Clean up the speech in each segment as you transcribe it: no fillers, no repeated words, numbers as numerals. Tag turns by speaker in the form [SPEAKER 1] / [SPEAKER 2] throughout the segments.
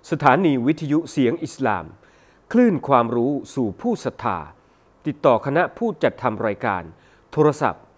[SPEAKER 1] สถานีวิทยุเสียงอิสลามคลื่นความรู้สู่ผู้ศรัทธาติดต่อคณะผู้จัดทำรายการโทรศัพท์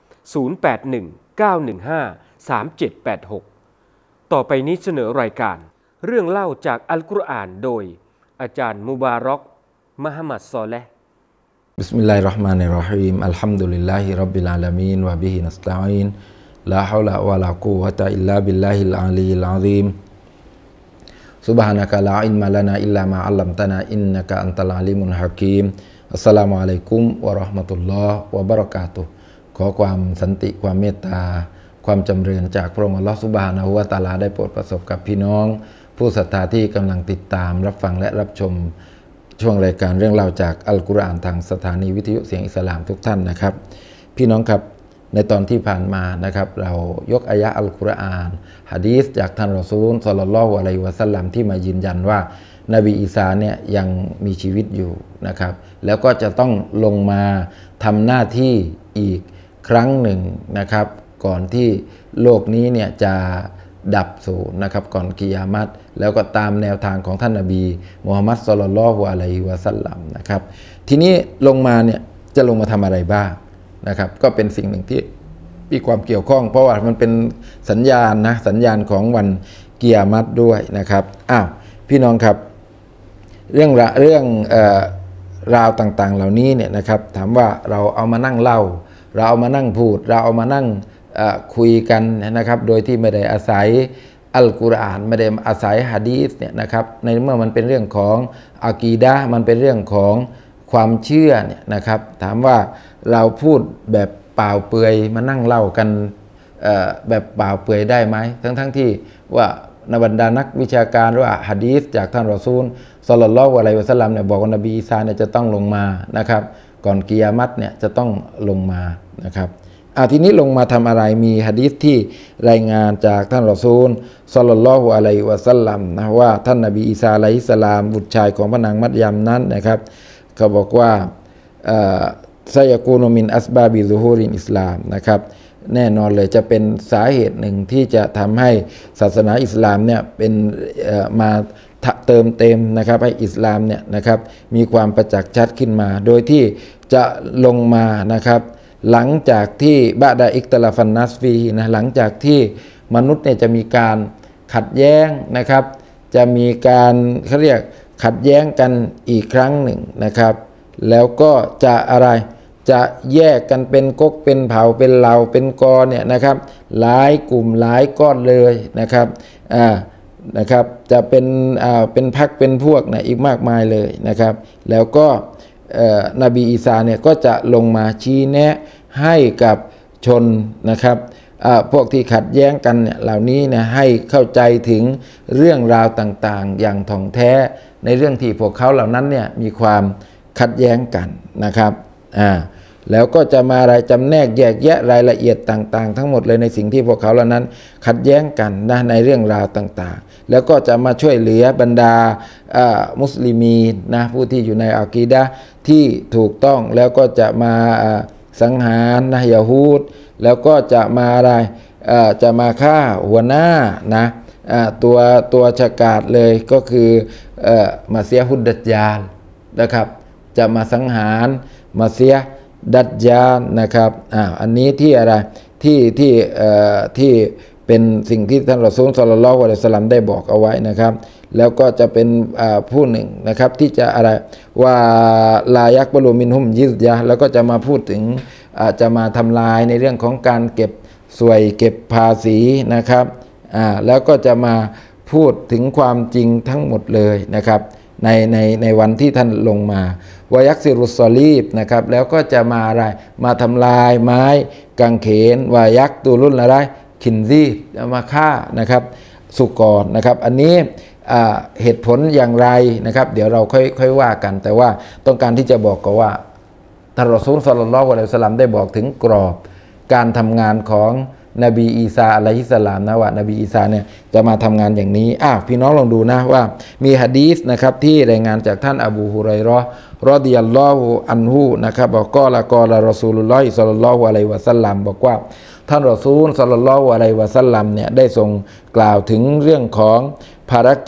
[SPEAKER 1] 0819153786ต่อไปนี้เสนอรายการเรื่องเล่าจากอัลกุรอานโดยอาจารย์มุบารอกมหมัดซอเลห์
[SPEAKER 2] บิสมิลลาฮิรเราะห์มานิรเราะฮีมอัลฮัมดุลิลลาฮิร็อบบิลอาลามีนวะบิฮินัสตะอีนลาฮาวละวะลากุวะตะอิลลาบิลลาฮิลอาลีลอะซีมซุบฮานะกะลาอิลมะลานาอิลลามาอัลลัมตะนาอินนะกะอันตัลอาลีมุลฮะกีมอัสสลามุอะลัยกุมวะเราะห์มะตุลลอฮ์วะบะเราะกาตุฮ์ขอความสันติความเมตตาความจำเริญจากพระองค์อัลเลาะห์ซุบฮานะฮูวะตะอาลาได้โปรดประสบกับพี่น้องผู้ศรัทธาที่กำลังติดตามรับฟังและรับชมช่วงรายการเรื่องเล่าจากอัลกุรอานทางสถานีวิทยุเสียงอิสลามทุกท่านนะครับพี่น้องครับในตอนที่ผ่านมานะครับเรายกอายะอัลกุรอานหะดีษจากท่านรอซูลศ็อลลัลลอฮุอะลัยฮิวะซัลลัมที่มายืนยันว่านบีอีสาเนี่ยยังมีชีวิตอยู่นะครับแล้วก็จะต้องลงมาทำหน้าที่อีกครั้งหนึ่งนะครับก่อนที่โลกนี้เนี่ยจะดับสูญนะครับก่อนกิยามะฮ์แล้วก็ตามแนวทางของท่านนบีมุฮัมมัดศ็อลลัลลอฮุอะลัยฮิวะซัลลัมนะครับทีนี้ลงมาเนี่ยจะลงมาทำอะไรบ้างนะครับก็เป็นสิ่งหนึ่งที่มีความเกี่ยวข้องเพราะว่ามันเป็นสัญญาณนะสัญญาณของวันกิยามะฮ์ด้วยนะครับพี่น้องครับเรื่องราวต่างๆเหล่านี้เนี่ยนะครับถามว่าเราเอามานั่งเล่าเราเอามานั่งพูดเราเอามานั่งคุยกันนะครับโดยที่ไม่ได้อาศัยอัลกุรอานไม่ได้อาศัยหะดีษเนี่ยนะครับในเมื่อมันเป็นเรื่องของอะกีดะห์มันเป็นเรื่องของความเชื่อเนี่ยนะครับถามว่าเราพูดแบบเปล่าเปลือยมานั่งเล่ากันแบบเปล่าเปลือยได้ไหมทั้งที่ว่าในบรรดานักวิชาการว่าหะดีษจากท่านรอซูลศ็อลลัลลอฮุอะลัยฮิวะซัลลัมเนี่ยบอกว่านบีอีสาเนี่ยจะต้องลงมานะครับก่อนกิยามะฮ์เนี่ยจะต้องลงมานะครับทีนี้ลงมาทำอะไรมีหะดีษที่รายงานจากท่านรอซูลศ็อลลัลลอฮุอะลัยฮิวะซัลลัมนะว่าท่านนบีอีสาอะลัยฮิสสลามบุตรชายของพระนางมัรยมนั้นนะครับเขาบอกว่าไซยะกูนุมินอัสบาบิซุฮูรินอิสลามนะครับแน่นอนเลยจะเป็นสาเหตุหนึ่งที่จะทำให้ศาสนาอิสลามเนี่ยเป็นมาเติมเต็มนะครับให้อิสลามเนี่ยนะครับมีความประจักษ์ชัดขึ้นมาโดยที่จะลงมานะครับหลังจากที่บะดาอิกตลาฟันนัสฟีนะหลังจากที่มนุษย์เนี่ยจะมีการขัดแย้งนะครับจะมีการเขาเรียกขัดแย้งกันอีกครั้งหนึ่งนะครับแล้วก็จะอะไรจะแยกกันเป็นก๊กเป็นเผ่าเป็นเหล่าเป็นกอเนี่ยนะครับหลายกลุ่มหลายก้อนเลยนะครับนะครับจะเป็นพรรคเป็นพวกนะอีกมากมายเลยนะครับแล้วก็นบีอีสาเนี่ยก็จะลงมาชี้แนะให้กับชนนะครับพวกที่ขัดแย้งกันเนี่ยเหล่านี้เนี่ยให้เข้าใจถึงเรื่องราวต่างๆอย่างถ่องแท้ในเรื่องที่พวกเขาเหล่านั้นเนี่ยมีความขัดแย้งกันนะครับแล้วก็จะมาจำแนกแยกแยะรายละเอียดต่างๆทั้งหมดเลยในสิ่งที่พวกเขาเหล่านั้นขัดแย้งกันนะในเรื่องราวต่างๆแล้วก็จะมาช่วยเหลือบรรดามุสลิมีนะผู้ที่อยู่ในอะกีดะห์ที่ถูกต้องแล้วก็จะมาสังหารนะยะฮูดแล้วก็จะมาจะมาฆ่าหัวหน้านะตัวฉกาจเลยก็คือมาเสียฮุดดัจญาลนะครับจะมาสังหารมาเสียดัจญาลนะครับอันนี้ที่อะไรที่เป็นสิ่งที่ท่านรอซูลศ็อลลัลลอฮุอะลัยฮิวะซัลลัมได้บอกเอาไว้นะครับแล้วก็จะเป็นผู้หนึ่งนะครับที่จะอะไรว่าลายักบะลูมินฮุมยิซยะห์แล้วก็จะมาพูดถึงจะมาทำลายในเรื่องของการเก็บสวยเก็บภาษีนะครับแล้วก็จะมาพูดถึงความจริงทั้งหมดเลยนะครับในวันที่ท่านลงมาวายักซิรุสซอลีบนะครับแล้วก็จะมาอะไรมาทำลายไม้กางเขนวายักตูรุ่นอะไรขินซีจะมาฆ่านะครับสุกรนะครับอันนี้เหตุผลอย่างไรนะครับเดี๋ยวเราค่อยว่ากันแต่ว่าต้องการที่จะบอกก็ว่าท่านรอซูลศ็อลลัลลอฮุอะลัยฮิวะซัลลัมได้บอกถึงกรอบการทำงานของนบีอีสาอะลัยฮิสสลามนะว่านบีอีสาเนี่ยจะมาทำงานอย่างนี้พี่น้องลองดูนะว่ามีหะดีษนะครับที่รายงานจากท่านอบูฮุรอยเราะห์รอฎิยัลลอฮุอันฮุนะครับบอกกอละรอซูลุลลอฮิศ็อลลัลลอฮุอะลัยฮิวะซัลลัมบอกว่าท่านรอซูลศ็อลลัลลอฮุอะลัยฮิวะซัลลัมเนี่ยได้ทรงกล่าวถึงเรื่องของภารกิจ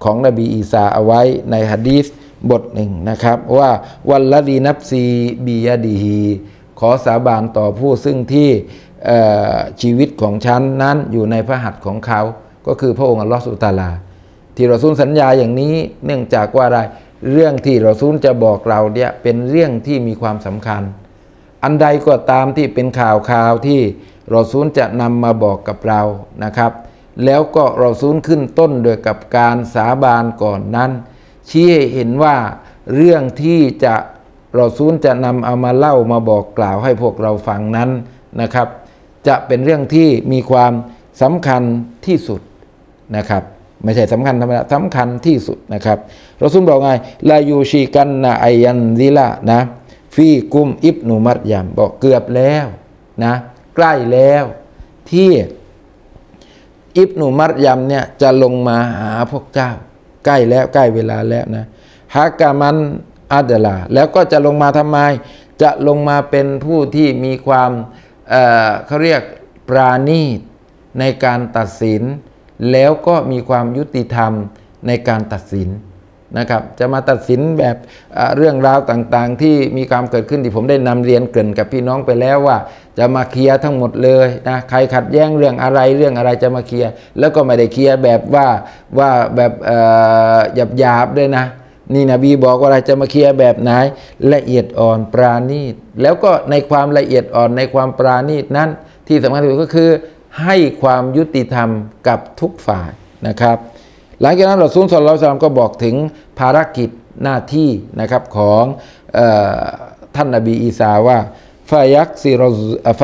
[SPEAKER 2] ของนบีอีสาเอาไว้ในหะดีษบทหนึ่งนะครับว่าวัลลดีนับซีบียดีฮีขอสาบานต่อผู้ซึ่งที่ชีวิตของฉันนั้นอยู่ในพระหัตถ์ของเขาก็คือพระองค์อัลลอฮฺซุบฮานะฮูวะตะอาลาที่รอซูลสัญญาอย่างนี้เนื่องจากว่าอะไรเรื่องที่รอซูลจะบอกเราเนี่ยเป็นเรื่องที่มีความสำคัญอันใดก็ตามที่เป็นข่าวที่รอซูลจะนำมาบอกกับเรานะครับแล้วก็รอซูลขึ้นต้นโดยกับการสาบานก่อนนั้นชี้ให้เห็นว่าเรื่องที่จะรอซูลจะนำเอามาเล่ามาบอกกล่าวให้พวกเราฟังนั้นนะครับจะเป็นเรื่องที่มีความสำคัญที่สุดนะครับไม่ใช่สำคัญธรรมดาสำคัญที่สุดนะครับรอซูลบอกไงลายูชีกันนะไอยันซิละนะฟีกุมอิบนุมัรยัมบอกเกือบแล้วนะใกล้แล้วที่อิบนุมัรยัมเนี่ยจะลงมาหาพวกเจ้าใกล้แล้วใกล้เวลาแล้วนะฮากามันอัดลาแล้วก็จะลงมาทำไมจะลงมาเป็นผู้ที่มีความเขาเรียกปราณีตในการตัดสินแล้วก็มีความยุติธรรมในการตัดสินนะครับจะมาตัดสินแบบเรื่องราวต่างๆที่มีความเกิดขึ้นที่ผมได้นำเรียนเกริ่นกับพี่น้องไปแล้วว่าจะมาเคลียร์ทั้งหมดเลยนะใครขัดแย้งเรื่องอะไรจะมาเคลียร์แล้วก็ไม่ได้เคลียร์แบบว่าแบบหยาบๆด้วยนะนี่นบีบอกว่าอะไรจะมาเคลียร์แบบไหนละเอียดอ่อนปราณีตแล้วก็ในความละเอียดอ่อนในความปราณีตนั้นที่สำคัญที่สุดก็คือให้ความยุติธรรมกับทุกฝ่ายนะครับหลังจากนั้นรอซูลศ็อลลัลลอฮุอะลัยฮิวะซัลลัมก็บอกถึงภารกิจหน้าที่นะครับของท่านนบีอีสาว่าฟายักซิร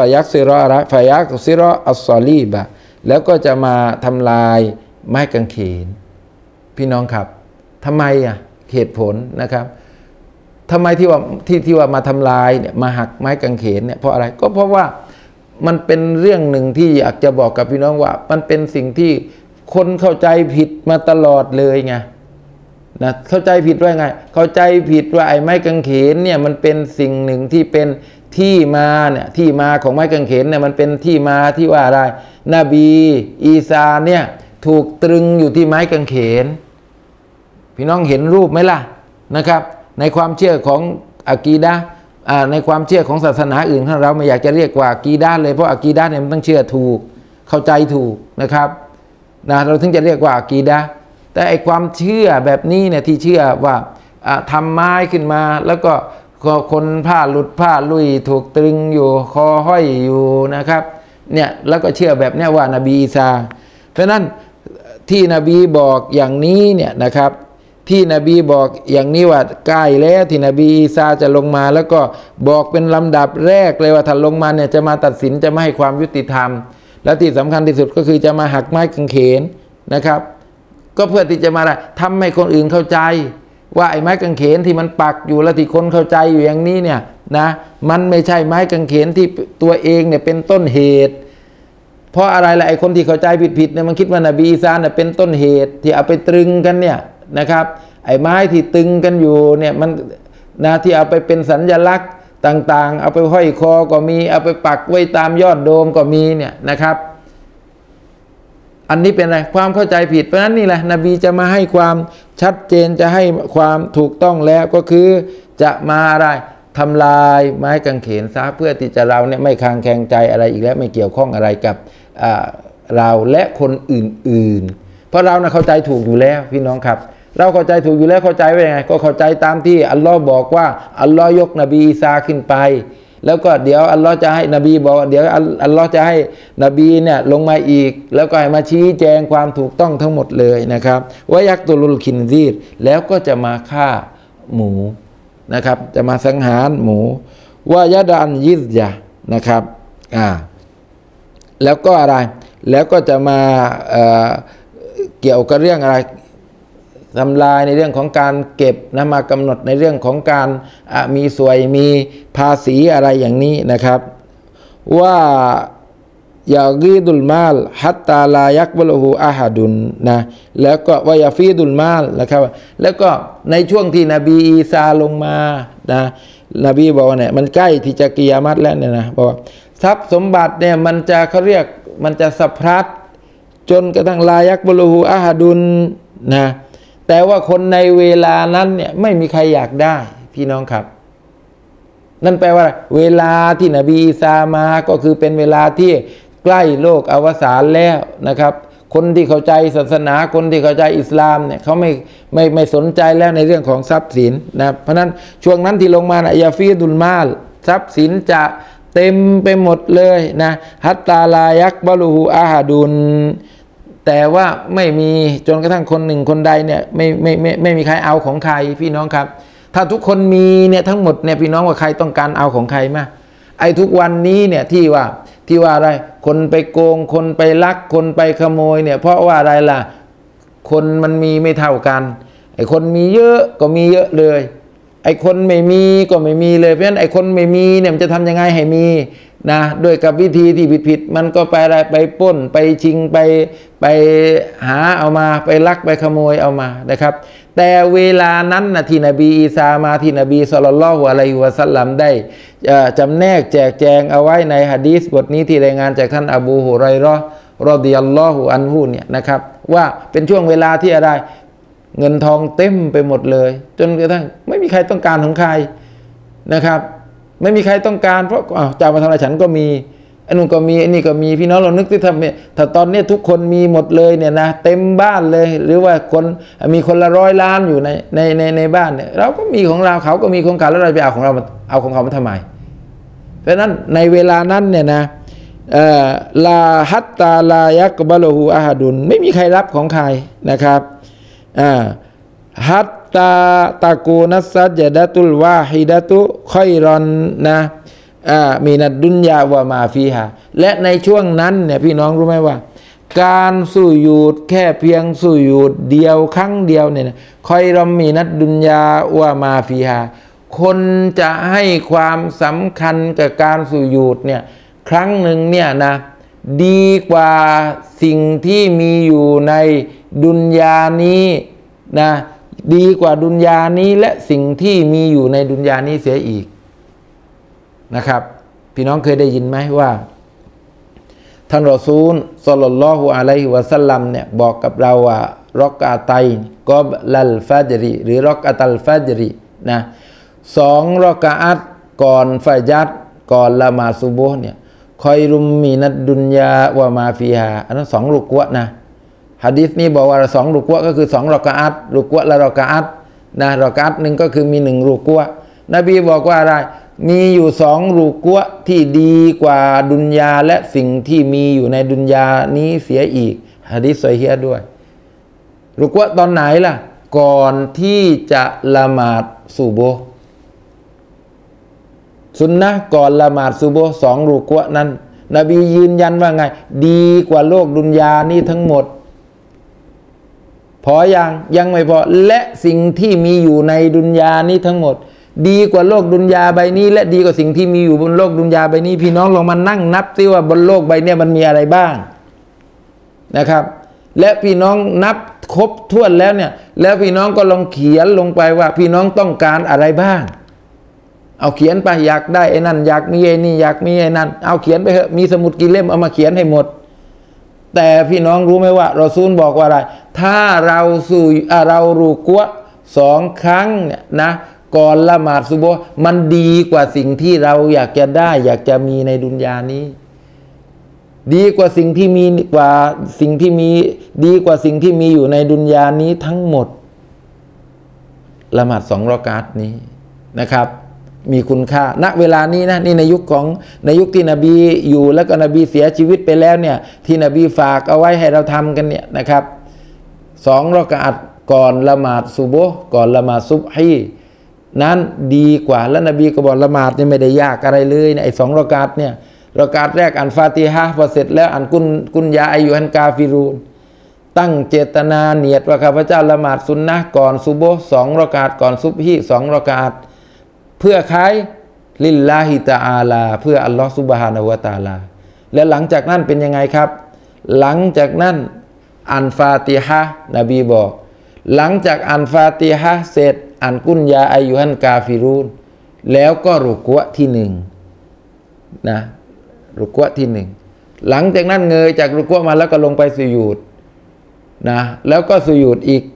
[SPEAKER 2] ออัสซอลีบะแล้วก็จะมาทำลายไม้กางเขนพี่น้องครับทำไมเหตุผลนะครับทำไมที่ว่ามาทำลายเนี่ยมาหักไม้กางเขนเนี่ยเพราะอะไรก็เพราะว่ามันเป็นเรื่องหนึ่งที่อยากจะบอกกับพี่น้องว่ามันเป็นสิ่งที่คนเข้าใจผิดมาตลอดเลยไงนะเข้าใจผิดว่าไงเข้าใจผิดว่าไอ้ไม้กางเขนเนี่ยมันเป็นสิ่งหนึ่งที่เป็นที่มาเนี่ยที่มาของไม้กางเขนเนี่ยมันเป็นที่มาที่ว่าอะไรนบีอีสาเนี่ยถูกตรึงอยู่ที่ไม้กางเขนพี่น้องเห็นรูปไหมล่ะนะครับในความเชื่อของอะกีดะห์ในความเชื่อของศาสนาอื่นเราไม่อยากจะเรียกว่าอะกีดะห์เลยเพราะอะกีดะห์เนี่ยมันต้องเชื่อถูกเข้าใจถูกนะครับเราถึงจะเรียกว่าอะกีดะห์แต่ไอความเชื่อแบบนี้เนี่ยที่เชื่อว่าทำไม้ขึ้นมาแล้วก็คนผ้าหลุดผ้าลุยถูกตรึงอยู่คอห้อยอยู่นะครับเนี่ยแล้วก็เชื่อแบบนี้ว่านบีอีสาเพราะนั้นที่นบีบอกอย่างนี้เนี่ยนะครับที่นบีบอกอย่างนี้ว่าใกล้แล้วที่นบีอีสาจะลงมาแล้วก็บอกเป็นลำดับแรกเลยว่าถ้าลงมาเนี่ยจะมาตัดสินจะไม่ให้ความยุติธรรมและที่สำคัญที่สุดก็คือจะมาหักไม้กางเขนนะครับก็เพื่อที่จะมาทำให้คนอื่นเข้าใจว่าไอ้ไม้กางเขนที่มันปักอยู่แล้วที่คนเข้าใจอยู่อย่างนี้เนี่ยนะมันไม่ใช่ไม้กางเขนที่ตัวเองเนี่ยเป็นต้นเหตุเพราะอะไรล่ะไอ้คนที่เข้าใจผิดเนี่ยมันคิดว่านบีอีสาเนี่ยเป็นต้นเหตุที่เอาไปตรึงกันเนี่ยนะครับไอ้ไม้ที่ตึงกันอยู่เนี่ยมันนะที่เอาไปเป็นสัญลักษณ์ต่างๆเอาไปห้อยคอก็มีเอาไปปักไว้ตามยอดโดมก็มีเนี่ยนะครับอันนี้เป็นอะไรความเข้าใจผิดเพราะฉะนั้นนี่แหละนบีจะมาให้ความชัดเจนจะให้ความถูกต้องแล้วก็คือจะมาอะไรทำลายไม้กางเขนซะเพื่อที่จะเราเนี่ยไม่คลางแคลงใจอะไรอีกแล้วไม่เกี่ยวข้องอะไรกับเราและคนอื่นๆเพราะเรานะเข้าใจถูกอยู่แล้วพี่น้องครับเราเข้าใจถูกอยู่แล้วเข้าใจว่ายังไงก็เข้าใจตามที่อัลลอฮ์บอกว่าอัลลอฮ์ยกนบีอีสาขึ้นไปแล้วก็เดี๋ยวอัลลอฮ์จะให้นบีบอกเดี๋ยวอัลลอฮ์จะให้นบีเนี่ยลงมาอีกแล้วก็ให้มาชี้แจงความถูกต้องทั้งหมดเลยนะครับว่ายักตุลุลคินซีรแล้วก็จะมาฆ่าหมูนะครับจะมาสังหารหมูว่ายะดันยิซยะนะครับแล้วก็อะไรแล้วก็จะมาเกี่ยวกับเรื่องอะไรทำลายในเรื่องของการเก็บนะมากำหนดในเรื่องของการมีสวยมีภาษีอะไรอย่างนี้นะครับว่ายากีดุลมาลฮัตตาลายักบลหูอาฮัดุนนะแล้วก็วายาฟีดุลมาลนะครับแล้วก็ในช่วงที่นบีอีสาลงมานะนบีบอกว่าเนี่ยมันใกล้ที่จะกิยามัตแล้วเนี่ยนะบอกว่าทรัพย์สมบัติเนี่ยมันจะเขาเรียกมันจะสะพรัดจนกระทั่งลายักบลหูอาฮัดุนนะแต่ว่าคนในเวลานั้นเนี่ยไม่มีใครอยากได้พี่น้องครับนั่นแปลว่าเวลาที่นบีอีสามาก็คือเป็นเวลาที่ใกล้โลกอวสานแล้วนะครับคนที่เข้าใจศาสนาคนที่เข้าใจอิสลามเนี่ยเขาไม่สนใจแล้วในเรื่องของทรัพย์สินนะเพราะนั้นช่วงนั้นที่ลงมานะยาฟีดุลมาลทรัพย์สินจะเต็มไปหมดเลยนะฮัตตาลายักบะลูฮูอาฮาดุนแต่ว่าไม่มีจนกระทั่งคนหนึ่งคนใดเนี่ยไม่มีใครเอาของใครพี่น้องครับถ้าทุกคนมีเนี่ยทั้งหมดเนี่ยพี่น้องว่าใครต้องการเอาของใครมาไอ้ทุกวันนี้เนี่ยที่ว่าอะไรคนไปโกงคนไปลักคนไปขโมยเนี่ยเพราะว่าอะไรล่ะคนมันมีไม่เท่ากันไอ้คนมีเยอะก็มีเยอะเลยไอ้คนไม่มีก็ไม่มีเลยเพราะฉะนั้นไอ้คนไม่มีเนี่ยมันจะทำยังไงให้มีนะด้วยกับวิธีที่ผิดมันก็ไปอะไรไปปล้นไปชิงไปหาเอามาไปลักไปขโมยเอามานะครับแต่เวลานั้นนะที่นบีอีสามาที่นบีศ็อลลัลลอฮุอะลัยฮิวะซัลลัมได้จำแนกแจกแจงเอาไว้ในหะดีษบทนี้ที่รายงานจากท่านอบูฮุรอยเราะห์รอฎิยัลลอฮุอันฮุเนี่ยนะครับว่าเป็นช่วงเวลาที่อะไรเงินทองเต็มไปหมดเลยจนกระทั่งไม่มีใครต้องการของใครนะครับไม่มีใครต้องการเพราะจะมาทำอะไรฉันก็มีอันนู้นก็มีอันนี้ก็มีพี่น้องเรานึกที่ทำเนี่ยถ้าตอนนี้ทุกคนมีหมดเลยเนี่ยนะเต็มบ้านเลยหรือว่าคนมีคนละ100 ล้านอยู่ในบ้านเนี่ยเราก็มีของเราเขาก็มีของเขาแล้วเราไปเอาของเราเอาของเขามาทำไมเพราะนั้นในเวลานั้นเนี่ยนะลาฮัตตาลายักบะลูฮูอาฮาดุนไม่มีใครรับของใครนะครับฮัตตาตะกูนัสซัจดะตุลวาฮิดะตุคอยรอนนะมีนัดดุนยาวะมาฟีฮาและในช่วงนั้นเนี่ยพี่น้องรู้ไหมว่าการสุญูดแค่เพียงสุญูดเดียวครั้งเดียวเนี่ยคอยรอมมีนัดดุนยาวะมาฟีฮาคนจะให้ความสำคัญกับการสุญูดเนี่ยครั้งหนึ่งเนี่ยนะดีกว่าสิ่งที่มีอยู่ในดุนยานี้นะดีกว่าดุนยานี้และสิ่งที่มีอยู่ในดุนยานี้เสียอีกนะครับพี่น้องเคยได้ยินไหมว่าท่านรอซูลศ็อลลัลลอฮุอะลัยฮิวะซัลลัมเนี่ยบอกกับเราว่ารอกอะตัยกอบลัลฟัจริหรือรอกอะตัลฟัจรินะ2 รอกะอัตก่อนฟัญัรก่อนละหมาดซุบฮ์เนี่ยคอยรุมมีนัดดุนยาวะมาฟีฮาอันนั้น2 รุกวะนะหะดีษนี้บอกว่า2 รุกวะก็คือ2 รอกะอัตรุกวะละรอกะอัตนะรอกะอัตนึงก็คือมี1 รุกวะนบีบอกว่าอะไรมีอยู่2 รุกวะที่ดีกว่าดุนยาและสิ่งที่มีอยู่ในดุนยานี้เสียอีกหะดีษซอฮีฮ์ด้วยรุกวะตอนไหนล่ะก่อนที่จะละหมาดซุบฮ์สุนนะก่อนละหมาดซุบฮ์2 รุกวะนั้นนบียืนยันว่าไงดีกว่าโลกดุนยานี้ทั้งหมดพอยังไม่พอและสิ่งที่มีอยู่ในดุนยานี้ทั้งหมดดีกว่าโลกดุนยาใบนี้และดีกว่าสิ่งที่มีอยู่บนโลกดุนยาใบนี้พี่น้องลองมานั่งนับซิว่าบนโลกใบนี้มันมีอะไรบ้างนะครับและพี่น้องนับครบถ้วนแล้วเนี่ยแล้วพี่น้องก็ลองเขียนลงไปว่าพี่น้องต้องการอะไรบ้างเอาเขียนไปอยากได้ไอ้นั่นอยากมีไอ้นี่อยากมีไอ้นั่นเอาเขียนไปเถอะมีสมุดกี่เล่มเอามาเขียนให้หมดแต่พี่น้องรู้ไหมว่ารอซูลบอกว่าอะไรถ้าเรารูกัว2 ครั้งเนี่ยนะก่อนละหมาดซุบฮ์มันดีกว่าสิ่งที่เราอยากจะได้อยากจะมีในดุนยานี้ดีกว่าสิ่งที่มีกว่าสิ่งที่มีดีกว่าสิ่งที่มีอยู่ในดุนยานี้ทั้งหมดละหมาด2 รอกาตนี้นะครับมีคุณค่าณเวลานี้นะนี่ในยุคที่นบีอยู่แล้วก็นบีเสียชีวิตไปแล้วเนี่ยที่นบีฝากเอาไว้ให้เราทำกันเนี่ยนะครับ2 รอกาตก่อนละหมาดซุบฮ์ก่อนละหมาดซุบฮีนั้นดีกว่าแล้วนบีก็บอกละหมาดนี่ไม่ได้ยากอะไรเลยนะไอ้2 รอกาตเนี่ยรอกาตแรกอ่านฟาติฮะห์พอเสร็จแล้วอ่านกุนยาอายุฮันกาฟิรูนตั้งเจตนาเนียดว่าข้าพเจ้าละหมาดซุนนะห์ก่อนซุบฮ์2 รอกาตก่อนซุบฮี2 รอกาตเพื่อใครลิลลาฮิตะอาลาเพื่ออัลลอฮฺซุบฮานะฮูวะตะอาลาและหลังจากนั้นเป็นยังไงครับหลังจากนั้นอ่านฟาติฮะห์นบีบอกหลังจากอ่านฟาติฮะห์เสร็จอ่านกุนยาอายุฮันกาฟิรูนแล้วก็รุกวะที่1นะรุกวะที่1หลังจากนั้นเงยจากรุกวะมาแล้วก็ลงไปสุญูดนะแล้วก็สุญูดอีก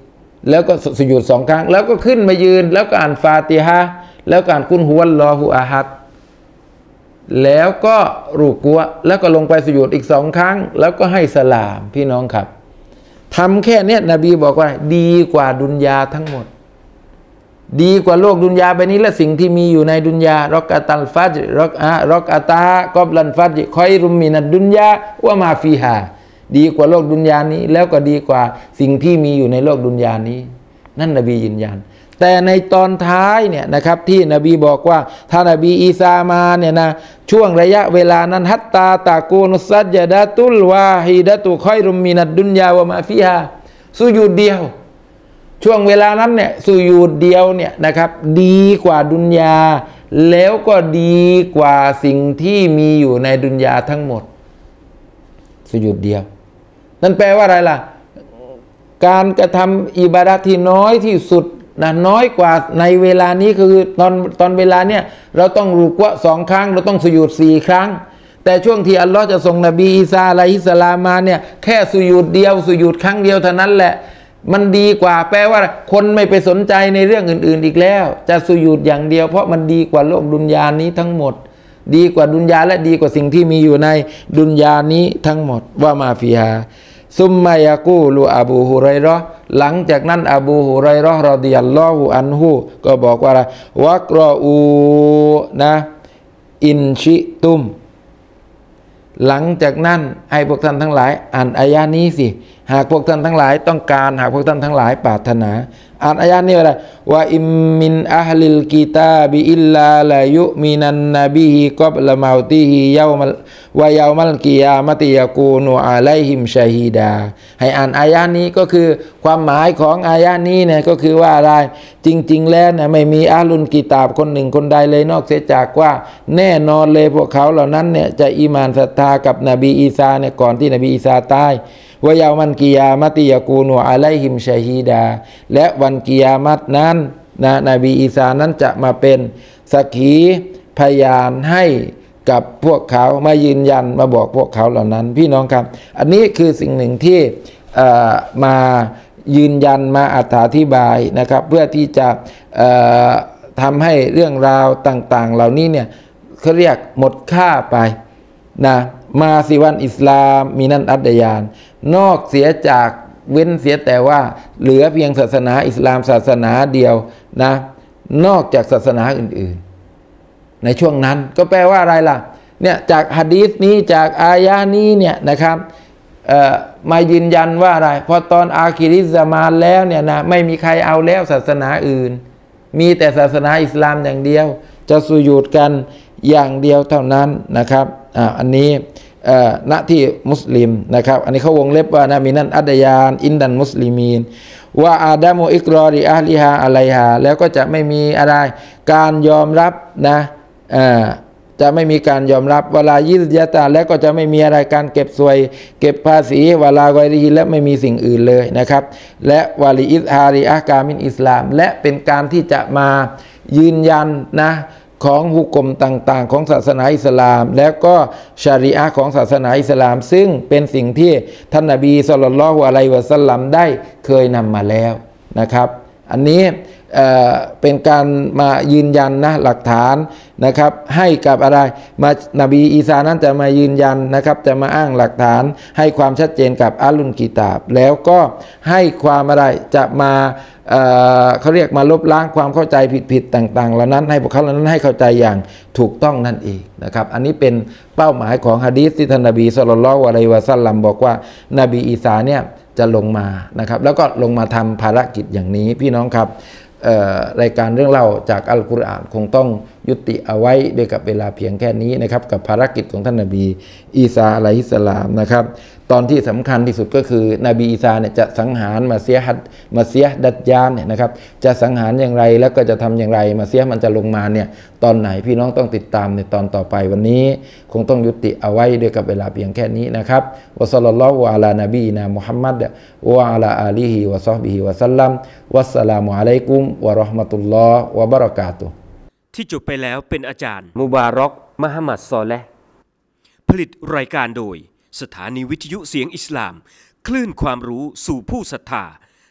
[SPEAKER 2] แล้วก็สุญูด2 ครั้งแล้วก็ขึ้นมายืนแล้วก็อ่านฟาติฮะห์แล้วก็อ่านกุลฮุวัลลอฮุอะฮัดแล้วก็รุกูอะแล้วก็ลงไปสุญูดอีก2 ครั้งแล้วก็ให้สลามพี่น้องครับทำแค่นี้นบีบอกว่าดีกว่าดุนยาทั้งหมดดีกว่าโลกดุนยาใบนี้และสิ่งที่มีอยู่ในดุนยารอกะตัลฟัจรอกะตากอบลันฟัจคอยรุมมินัดดุนยาวะมาฟีฮาดีกว่าโลกดุนยานี้แล้วก็ดีกว่าสิ่งที่มีอยู่ในโลกดุนยานี้นั่นนบียืนยันแต่ในตอนท้ายเนี่ยนะครับที่นบีบอกว่าถ้านบีอีสามาเนี่ยนะช่วงระยะเวลานั้นฮัตตาตากูนุสัจญะดะตุลวาฮิดะตุคอยรุมมินัดดุนยาวะมาฟีฮาสุญูดเดียวช่วงเวลานั้นเนี่ยสุญูดเดียวเนี่ยนะครับดีกว่าดุนยาแล้วก็ดีกว่าสิ่งที่มีอยู่ในดุนยาทั้งหมดสุญูดเดียวนั่นแปลว่าอะไรล่ะการกระทำอิบาดะห์ที่น้อยที่สุดนะน้อยกว่าในเวลานี้คือตอนเวลาเนี่ยเราต้องรุกวะ2 ครั้งเราต้องสุญูด4 ครั้งแต่ช่วงที่อัลลอฮ์จะส่งนบีอีสาอะลัยฮิสสลามมาเนี่ยแค่สุญูดเดียวสุญูดครั้งเดียวเท่านั้นแหละมันดีกว่าแปลว่าคนไม่ไปสนใจในเรื่องอื่นๆอีกแล้วจะสุญูดอย่างเดียวเพราะมันดีกว่าโลกดุนยานี้ทั้งหมดดีกว่าดุนยาและดีกว่าสิ่งที่มีอยู่ในดุนยานี้ทั้งหมดว่ามาฟีฮาซุมมายากูลูอบูฮุไรเราะห์หลังจากนั้นอบูฮุไรเราะห์รอฎิยัลลอฮุอันฮุก็บอกว่าอะไรวักรออูนะอินชิตุมหลังจากนั้นให้พวกท่านทั้งหลายอ่านอายะนี้สิหากพวกท่านทั้งหลายต้องการหากพวกท่านทั้งหลายปรารถนาอ่านอายะนี้อะไรว่าอิมมินอะฮลิลกิตาบิอิลลาลายุมินันนบีฮิกับละมาติฮิเยามัลวะเยามัลกิยามะติยะกูนูอะลัยฮิมชะฮีดาให้อ่านอายะนี้ก็คือความหมายของอายะนี้เนี่ยก็คือว่าอะไรจริงๆแล้วเนี่ยไม่มีอะห์ลุลกิตาบคนหนึ่งคนใดเลยนอกเสียจากว่าแน่นอนเลยพวกเขาเหล่านั้นเนี่ยจะอีหม่านศรัทธากับนบีอีสาเนี่ยก่อนที่นบีอีสาตายวะยามันกิยามะติยะกูนูอะลัยฮิมชะฮีดาและวันกิยามัตนั้นนบีอีสานั้นจะมาเป็นสักขีพยานให้กับพวกเขามายืนยันมาบอกพวกเขาเหล่านั้นพี่น้องครับอันนี้คือสิ่งหนึ่งที่มายืนยันมาอธิบายนะครับเพื่อที่จะทำให้เรื่องราวต่างๆเหล่านี้เนี่ยเขาเรียกหมดค่าไปนะมาสิวันอิสลามมีนันอัดยานนอกเสียจากเว้นเสียแต่ว่าเหลือเพียงศาสนาอิสลามศาสนาเดียวนะนอกจากศาสนาอื่นๆในช่วงนั้นก็แปลว่าอะไรล่ะเนี่ยจากหะดีษนี้จากอายะนี้เนี่ยนะครับมายืนยันว่าอะไรพอตอนอาคิริซะมานแล้วเนี่ยนะไม่มีใครเอาแล้วศาสนาอื่นมีแต่ศาสนาอิสลามอย่างเดียวจะสุญูดกันอย่างเดียวเท่านั้นนะครับอันนี้ณที่มุสลิมนะครับอันนี้เขาวงเล็บว่านะมีนั่นอัดยานอินดันมุสลิมีนว่าอาดามุอิกรอริอะลิฮาอะไลฮาแล้วก็จะไม่มีอะไรการยอมรับนะจะไม่มีการยอมรับเวลายิซยะตาและก็จะไม่มีอะไรการเก็บสวยเก็บภาษีเวลาไกริฮิและไม่มีสิ่งอื่นเลยนะครับและวาลิอิซฮาริอะกามินอิสลามและเป็นการที่จะมายืนยันนะของหุกมต่างๆของศาสนาอิสลามแล้วก็ชารีอะห์ของศาสนาอิสลามซึ่งเป็นสิ่งที่ท่านนบีศ็อลลัลลอฮุอะลัยฮิวะซัลลัมได้เคยนำมาแล้วนะครับอันนี้เป็นการมายืนยันนะหลักฐานนะครับให้กับอะไรมานบีอีสานั้นจะมายืนยันนะครับจะมาอ้างหลักฐานให้ความชัดเจนกับอัลลุนกิตาบแล้วก็ให้ความอะไรจะมาเขาเรียกมาลบล้างความเข้าใจผิดๆต่างๆเหล่านั้นให้พวกเขาเหล่านั้นให้เข้าใจอย่างถูกต้องนั่นเองนะครับอันนี้เป็นเป้าหมายของหะดีษที่ท่านนบีศ็อลลัลลอฮุอะลัยฮิวะซัลลัมบอกว่านบีอีสาเนี่ยจะลงมานะครับแล้วก็ลงมาทำภารกิจอย่างนี้พี่น้องครับรายการเรื่องเล่าจากอัลกุรอานคงต้องยุติเอาไว้ด้วยกับเวลาเพียงแค่นี้นะครับกับภารกิจของท่านนบีอีสาอะลัยฮิสสลามนะครับตอนที่สำคัญที่สุดก็คือนบีอีสาเนี่ยจะสังหารมาเสียดัจญาลเนี่ยนะครับจะสังหารอย่างไรแล้วก็จะทำอย่างไรมาเสียมันจะลงมาเนี่ยตอนไหนพี่น้องต้องติดตามในตอนต่อไปวันนี้คงต้องยุติเอาไว้ด้วยกับเวลาเพียงแค่นี้นะครับวะศ็อลลัลลอฮุอะลานะบีนะมุฮัมมัดวะอะลาอาลีฮิวะศอฮบิฮิวะซัลลัมวัสสลามุอะลัยกุมวะเราะห์มะตุลลอฮ์วะบะเราะกาตุฮ์
[SPEAKER 1] ที่จบไปแล้วเป็นอาจารย์มุบารอกมหมัดซอเลห์ผลิตรายการโดยสถานีวิทยุเสียงอิสลามคลื่นความรู้สู่ผู้ศรัทธา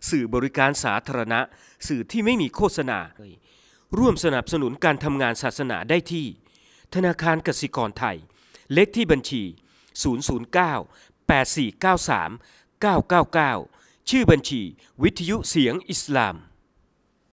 [SPEAKER 1] สื่อบริการสาธารณะสื่อที่ไม่มีโฆษณาร่วมสนับสนุนการทำงานศาสนาได้ที่ธนาคารกสิกรไทยเลขที่บัญชี009 8493 999ชื่อบัญชีวิทยุเสียงอิสลาม